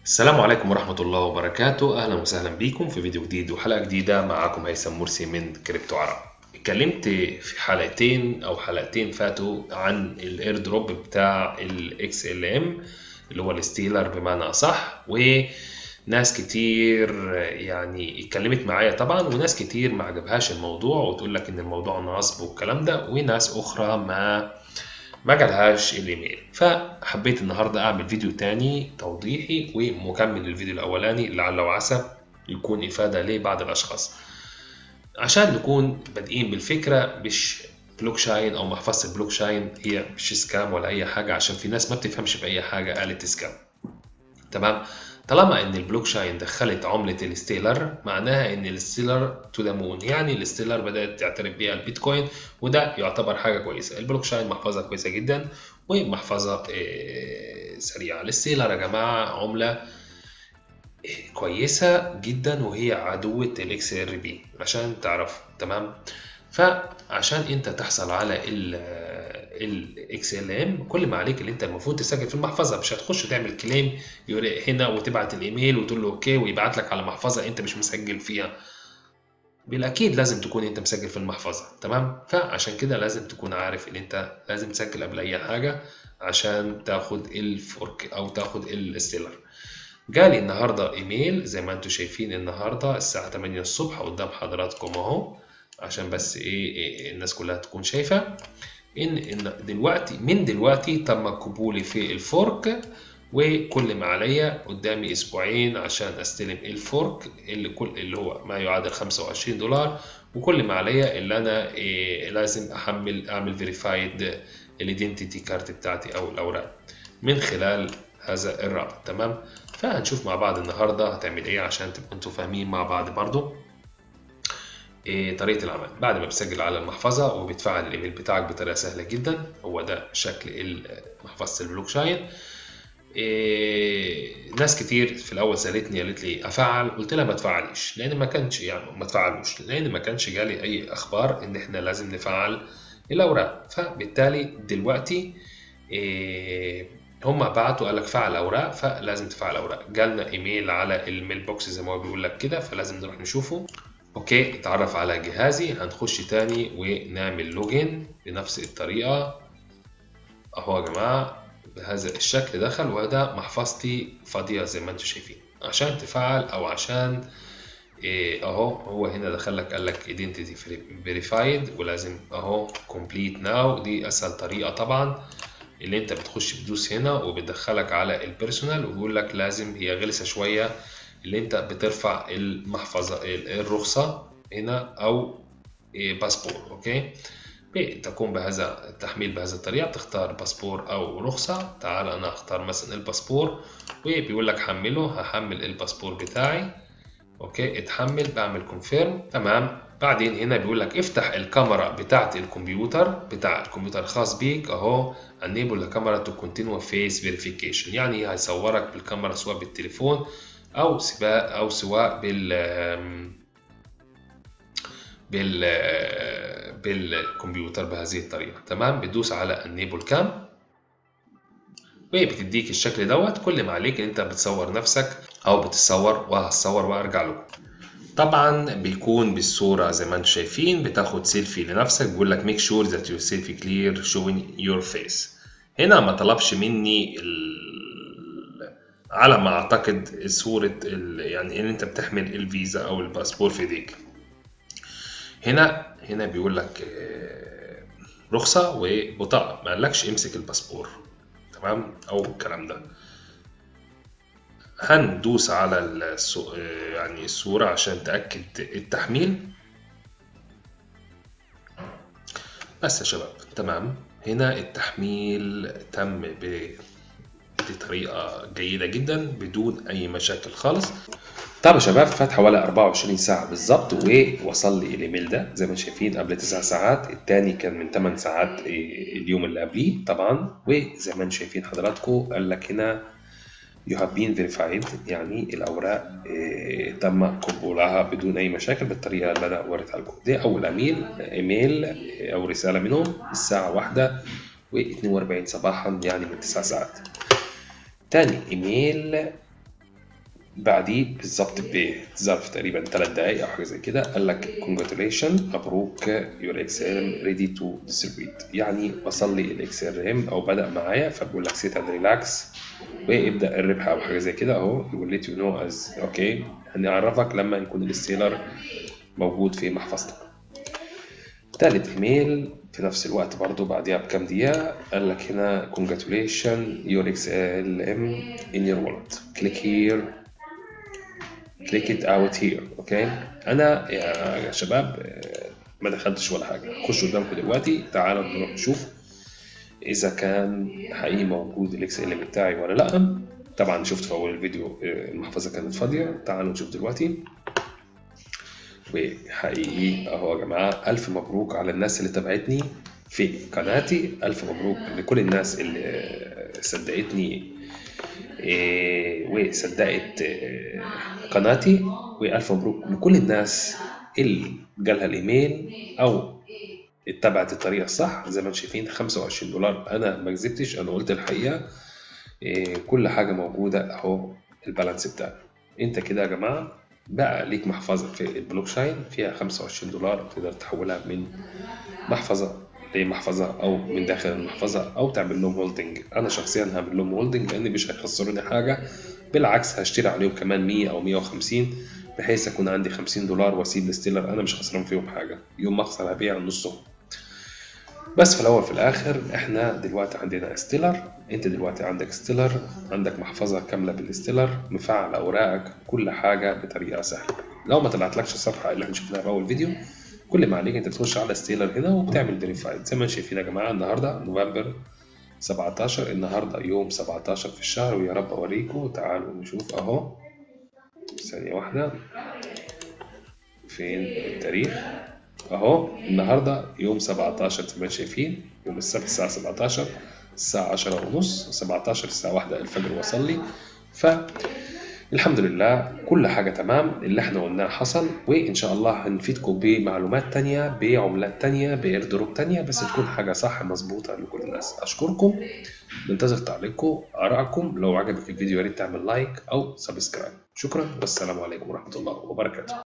السلام عليكم ورحمة الله وبركاته. أهلا وسهلا بيكم في فيديو جديد وحلقة جديدة. معاكم هيثم مرسي من كريبتو عرب. اتكلمت في حلقتين فاتوا عن الاير دروب بتاع الاكس ال ام اللي هو الستيلر بمعنى أصح، وناس كتير يعني اتكلمت معايا طبعا، وناس كتير ما عجبهاش الموضوع وتقول لك ان الموضوع نصب والكلام ده، وناس اخرى ما جالهاش الايميل. فحبيت النهارده اعمل فيديو تاني توضيحي ومكمل للفيديو الاولاني، لعل وعسى يكون افاده لبعض الاشخاص، عشان نكون بادئين بالفكره. مش بلوك شاين او محفظه البلوك شاين هي مش سكام ولا اي حاجه، عشان في ناس ما بتفهمش في اي حاجه قالت سكام. تمام. طالما ان البلوك شاين دخلت عملة الستيلر، معناها ان الستيلر تو ذا مون، يعني الستيلر بدأت تعترف بيها البيتكوين، وده يعتبر حاجة كويسة. البلوك شاين محفظة كويسة جدا ومحفظة سريعة. الستيلر يا جماعة عملة كويسة جدا، وهي عدوة الاكس ار بي عشان تعرف. تمام. فعشان انت تحصل على الاكس ال ام، كل ما عليك اللي انت المفروض تسجل في المحفظه. مش هتخش تعمل كليم هنا وتبعت الايميل وتقول له اوكي ويبعت لك على محفظه انت مش مسجل فيها. بالاكيد لازم تكون انت مسجل في المحفظه. تمام. فعشان كده لازم تكون عارف ان انت لازم تسجل قبل اي حاجه عشان تاخد الفورك او تاخد الستيلر. جالي النهارده ايميل زي ما انتم شايفين النهارده الساعه 8 الصبح قدام حضراتكم اهو، عشان بس إيه الناس كلها تكون شايفه ان دلوقتي تم قبولي في الفورك، وكل ما عليا قدامي اسبوعين عشان استلم الفورك اللي هو ما يعادل $25. وكل ما عليا اللي انا لازم اعمل فيريفايد الايدنتيتي كارت بتاعتي او الاوراق من خلال هذا الرابط. تمام. فهنشوف مع بعض النهارده هتعمل ايه عشان تبقوا انتوا فاهمين مع بعض برضو طريقة العمل. بعد ما بتسجل على المحفظة وبتفعل الايميل بتاعك بطريقة سهلة جدا، هو ده شكل محفظة البلوك شاين. ناس كتير في الاول سالتني قالت لي افعل، قلت لها ما تفعليش، لان ما كانش يعني ما تفعلوش، لان ما كانش جالي اي اخبار ان احنا لازم نفعل الاوراق. فبالتالي دلوقتي هم بعتوا قال لك فعل اوراق، فلازم تفعل اوراق. جالنا ايميل على الميل بوكس زي ما هو بيقول لك كده، فلازم نروح نشوفه. اوكي، اتعرف على جهازي. هنخش تاني ونعمل لوجين بنفس الطريقة اهو يا جماعة بهذا الشكل. دخل وده محفظتي فاضية زي ما انتم شايفين. عشان تفعل او عشان اهو هو هنا دخل لك قال لك identity verified، ولازم اهو complete now. دي اسهل طريقة طبعا، اللي انت بتخش بتدوس هنا وبتدخلك على البيرسونال، وبيقول لك لازم هي غلسة شوية اللي انت بترفع المحفظة الرخصة هنا او باسبور. اوكي، تقوم بهذا التحميل بهذا الطريقة، تختار باسبور او رخصة. تعال انا اختار مثلا الباسبور، وبيقول لك حمله. هحمل الباسبور بتاعي. اوكي، اتحمل، بعمل كونفيرم. تمام. بعدين هنا بيقول لك افتح الكاميرا بتاعت الكمبيوتر الخاص بيك اهو. enable the camera to continue face verification، يعني هيصورك بالكاميرا سواء بالتليفون او سواء بالكمبيوتر بهذه الطريقة. تمام. بتدوس على enable cam وبتديك الشكل دوت. كل ما عليك ان انت بتصور نفسك او بتصور، وهصور وارجع لكم. طبعا بيكون بالصورة زي ما انتم شايفين، بتاخد سيلفي لنفسك. بيقول لك make sure that your selfie clear showing your face. هنا ما طلبش مني على ما اعتقد صورة يعني ان انت بتحمل الفيزا او الباسبور في ايديك. هنا بيقول لك رخصة وبطاقة، ما قالكش امسك الباسبور. تمام، او الكلام ده. هندوس على يعني الصورة عشان تأكد التحميل بس يا شباب. تمام. هنا التحميل تم بطريقة جيدة جدا بدون أي مشاكل خالص. طب يا شباب، فات حوالي 24 ساعة بالظبط ووصل لي الإيميل ده زي ما شايفين قبل 9 ساعات. التاني كان من 8 ساعات اليوم اللي قبليه طبعا. وزي ما انتم شايفين حضراتكم قال لك هنا you have been verified، يعني الأوراق تم قبولها بدون أي مشاكل بالطريقة اللي أنا وريتها لكم. دي أول إيميل أو رسالة منهم الساعة 1:42 صباحا، يعني من 9 ساعات. تاني إيميل بعديه بالظبط بظرف تقريبا 3 دقايق او حاجه زي كده قال لك congratulations مبروك your XRM ready to distribute، يعني وصل لي ال XRM او بدأ معايا، فبقول لك sit and relax وابدأ الربح او حاجه زي كده اهو. يقول let you know as اوكي، هنعرفك لما يكون الستيلر موجود في محفظتك. تالت ايميل في نفس الوقت برضو بعديها بكام دقيقة قال لك هنا congratulations your XLM in your wallet click here click it out here. اوكي انا يا شباب ما دخلتش ولا حاجة، خش قدامكم دلوقتي تعالوا نروح نشوف اذا كان حقيقي موجود الاكس ال بتاعي ولا لا. طبعا شفت في اول الفيديو المحفظة كانت فاضية، تعالوا نشوف دلوقتي. وحقيقي اهو يا جماعه، الف مبروك على الناس اللي تابعتني في قناتي، الف مبروك لكل الناس اللي صدقتني وصدقت قناتي، والف مبروك لكل الناس اللي جالها الايميل او اتبعت الطريقه الصح. زي ما انتم شايفين $25، انا ما كذبتش، انا قلت الحقيقه. كل حاجه موجوده اهو، البالانس بتاعي. انت كده يا جماعه بقى ليك محفظة في البلوك شاين فيها $25، تقدر تحولها من محفظة لمحفظة أو من داخل المحفظة أو تعمل لهم هولدنج. أنا شخصيا هعمل لهم هولدنج لأن مش هيخسروني حاجة، بالعكس هشتري عليهم كمان 100 أو 150 بحيث أكون عندي $50 وأسيب الستيلر أنا مش خسران فيهم حاجة، يوم ما أخسر هبيع نصهم. بس في الاول في الاخر احنا دلوقتي عندنا ستيلر، انت دلوقتي عندك ستيلر، عندك محفظه كامله بالستيلر، مفعل اوراقك، كل حاجه بطريقه سهله. لو ما طلعتلكش الصفحه اللي احنا شفناها في اول فيديو، كل ما عليك انت تخش على ستيلر هنا وبتعمل فيريفايد. زي ما شايفين يا جماعه النهارده نوفمبر 17، النهارده يوم 17 في الشهر، ويا رب اوريكم. تعالوا نشوف اهو، ثانيه واحده، فين التاريخ اهو. النهارده يوم 17 زي ما شايفين، يوم السبت الساعه 17 الساعه 10:30 17 الساعه 1 الفجر وصل لي. فالحمد لله كل حاجه تمام، اللي احنا قلناه حصل، وان شاء الله هنفيدكم بمعلومات تانية بعملات تانية بايردروب تانية، بس تكون حاجه صح مظبوطه لكل الناس. اشكركم، ننتظر تعليقكم ارائكم، لو عجبك الفيديو يا ريت تعمل لايك او سبسكرايب. شكرا والسلام عليكم ورحمه الله وبركاته.